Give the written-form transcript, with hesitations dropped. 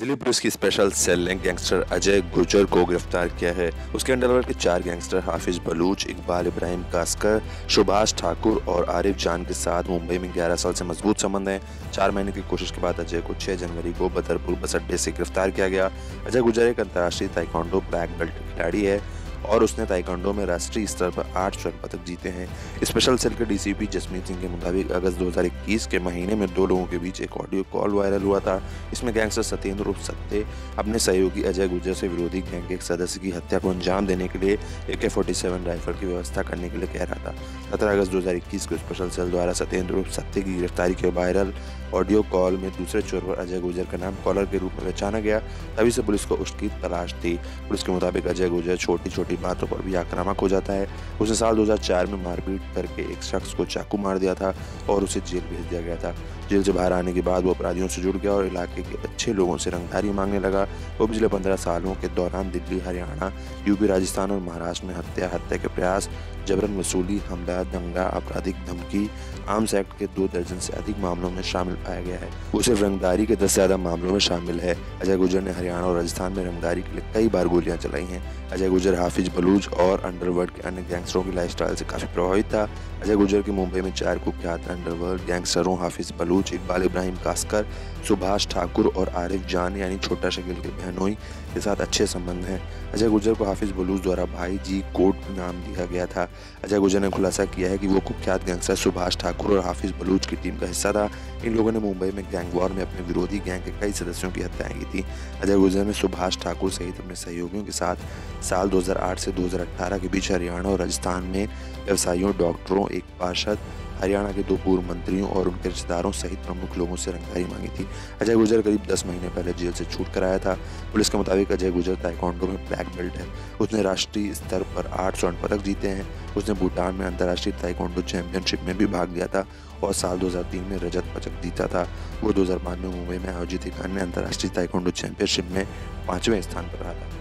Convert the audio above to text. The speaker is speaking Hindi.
दिल्ली पुलिस की स्पेशल सेल ने गैंगस्टर अजय गुर्जर को गिरफ्तार किया है। उसके अंडरवर्ल्ड के 4 गैंगस्टर हाफिज बलूच, इकबाल इब्राहिम कास्कर, सुभाष ठाकुर और आरिफ जान के साथ मुंबई में 11 साल से मजबूत संबंध हैं। 4 महीने की कोशिश के बाद अजय को 6 जनवरी को बदरपुर बस अड्डे से गिरफ्तार किया गया। अजय गुर्जर एक अंतर्राष्ट्रीय ताइक्वांडो ब्लैक बेल्ट खिलाड़ी है और उसने ताइक्वांडो में राष्ट्रीय स्तर पर 8 स्वर्ण पदक जीते हैं। स्पेशल सेल के डीसीपी जसमीत सिंह के मुताबिक अगस्त 2021 के महीने में 2 लोगों के बीच एक ऑडियो कॉल वायरल हुआ था। इसमें गैंगस्टर सत्येंद्र उर्फ सत्ते अपने सहयोगी अजय गुर्जर से विरोधी गैंग के एक सदस्य की हत्या को अंजाम देने के लिए AK-47 राइफल की व्यवस्था करने के लिए कह रहा था। 17 अगस्त 2021 को स्पेशल सेल द्वारा सत्येंद्र उर्फ सत्ते की गिरफ्तारी के वायरल ऑडियो कॉल में दूसरे चोर पर अजय गुर्जर का नाम कॉलर के रूप में पहचाना गया। तभी से पुलिस को उसकी तलाश थी। पुलिस के मुताबिक अजय गुर्जर छोटी छोटी बातों पर भी आक्रामक हो जाता है। उसने साल 2004 में मारपीट करके एक शख्स को चाकू मार दिया था और उसे जेल भेज दिया गया था। जेल से बाहर आने के बाद वो अपराधियों से जुड़ गया और इलाके के अच्छे लोगों से रंगदारी मांगने लगा। वो पिछले 15 सालों के दौरान दिल्ली, हरियाणा, यूपी, राजस्थान और महाराष्ट्र में हत्या के प्रयास, जबरन वसूली, हमला, दंगा, आपराधिक धमकी, आर्म्स एक्ट के 2 दर्जन से अधिक मामलों में शामिल पाया गया है। वो सिर्फ रंगदारी के 10 से ज्यादा मामलों में शामिल है। अजय गुर्जर ने हरियाणा और राजस्थान में रंगदारी के लिए कई बार गोलियां चलाई हैं। अजय गुर्जर हाफिज बलूच और अंडरवर्ल्ड के अन्य गैंगस्टरों की लाइफस्टाइल से काफी प्रभावित था। अजय गुर्जर के मुंबई में 4 कुख्यात अंडरवर्ल्ड गैंगस्टरों हाफिज बलूच, इकबाल इब्राहिम कास्कर, सुभाष ठाकुर और आरिफ जान यानी छोटा शकील के बहनोई के साथ अच्छे संबंध हैं। अजय गुर्जर को हाफिज बलूच द्वारा भाई जी कोड नाम दिया गया था। अजय गुर्जर ने खुलासा किया है कि वो कुख्यात गैंगस्टर सुभाष ठाकुर और हाफिज बलूच की टीम का हिस्सा था। इन लोगों ने मुंबई में गैंग वॉर में अपने विरोधी गैंग के कई सदस्यों की हत्याएं की थी। अजय गुर्जर ने सुभाष ठाकुर सहित अपने सहयोगियों के साथ साल 2008 से 2018 के बीच हरियाणा और राजस्थान में व्यवसायियों, डॉक्टरों, एक पार्षद, हरियाणा के 2 पूर्व मंत्रियों और उनके रिश्तेदारों सहित प्रमुख लोगों से रंगदारी मांगी थी। अजय गुर्जर करीब 10 महीने पहले जेल से छूट कर आया था। पुलिस के मुताबिक अजय गुर्जर ताइक्वांडो में ब्लैक बेल्ट है। उसने राष्ट्रीय स्तर पर 8 स्वर्ण पदक जीते हैं। उसने भूटान में अंतर्राष्ट्रीय ताइक्वांडो चैंपियनशिप में भी भाग लिया था और साल 2003 में रजत पदक जीता था। वो 2005 में मुंबई में आयोजित एक अन्य अंतर्राष्ट्रीय ताइक्वांडो चैंपियनशिप में 5वें स्थान पर रहा था।